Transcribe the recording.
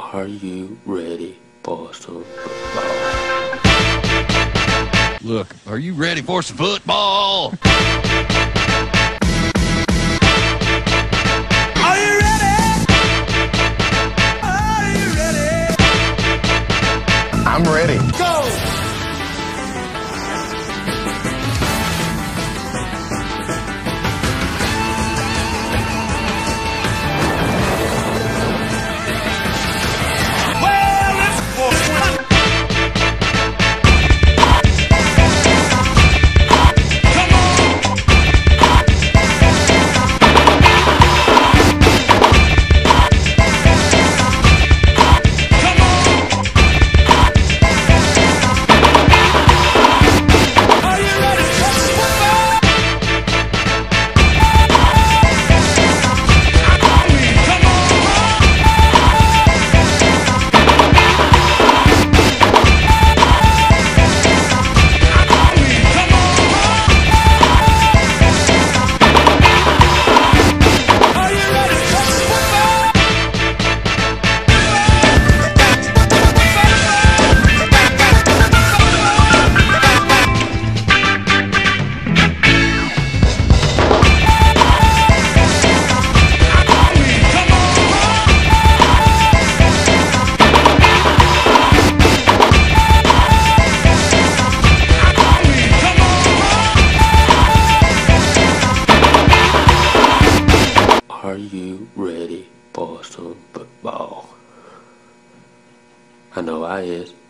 Are you ready for some football? Look, are you ready for some football? Are you ready? Are you ready? I'm ready. Go! Are you ready for some football? I know I is.